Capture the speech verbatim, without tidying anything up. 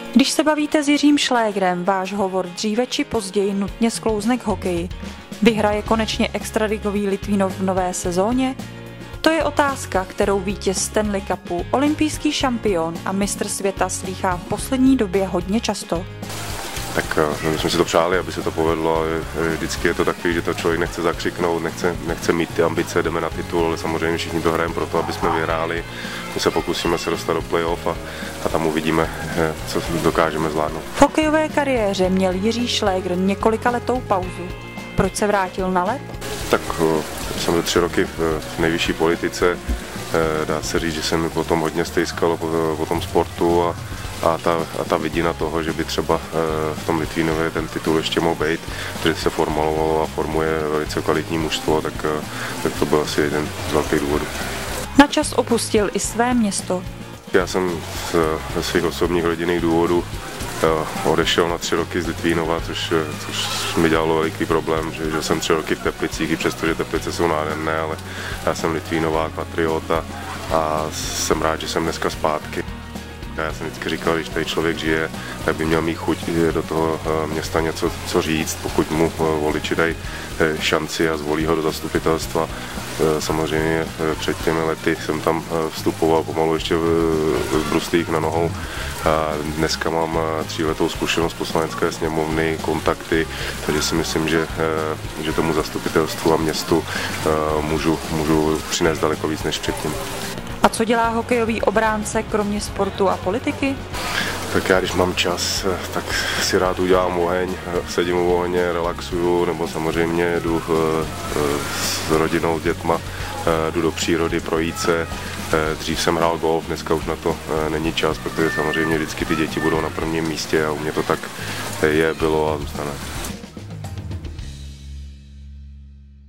Když se bavíte s Jiřím Šlégrem, váš hovor dříve či později nutně sklouzne k hokeji. Vyhraje konečně extraligový Litvínov v nové sezóně? To je otázka, kterou vítěz Stanley Cupu, olympijský šampion a mistr světa slýchá v poslední době hodně často. Tak my jsme si to přáli, aby se to povedlo, ale vždycky je to takový, že to člověk nechce zakřiknout, nechce, nechce mít ty ambice, jdeme na titul, ale samozřejmě všichni to hrajeme proto, aby jsme vyhráli. My se pokusíme se dostat do playoff a, a tam uvidíme, co dokážeme zvládnout. V hokejové kariéře měl Jiří Šlégr několikaletou pauzu. Proč se vrátil na led? Tak jsem byl tři roky v nejvyšší politice, dá se říct, že se mi potom hodně stejskalo po, po tom sportu a A ta, a ta vidina toho, že by třeba v tom Litvínově ten titul ještě mohl být, protože se formovalo a formuje velice kvalitní mužstvo, tak, tak to byl asi jeden z velkých důvodů. Na čas opustil i své město. Já jsem ze svých osobních rodinných důvodů odešel na tři roky z Litvínova, což, což mi dělalo veliký problém, že, že jsem tři roky v Teplicích, i přestože Teplice jsou nádherné, ale já jsem Litvínovák, patriot a, a jsem rád, že jsem dneska zpátky. Já jsem vždycky říkal, když tady člověk žije, tak by měl mít chuť do toho města něco co říct, pokud mu voliči dají šanci a zvolí ho do zastupitelstva. Samozřejmě před těmi lety jsem tam vstupoval pomalu ještě v bruslích na nohou. Dneska mám tříletou zkušenost poslanecké sněmovny, kontakty, takže si myslím, že, že tomu zastupitelstvu a městu můžu, můžu přinést daleko víc než předtím. A co dělá hokejový obránce kromě sportu a politiky? Tak já, když mám čas, tak si rád udělám oheň, sedím u ohně, relaxuju, nebo samozřejmě jdu s rodinou, s dětma, jdu do přírody, projít se. Dřív jsem hrál golf, dneska už na to není čas, protože samozřejmě vždycky ty děti budou na prvním místě a u mě to tak je, bylo a zůstane.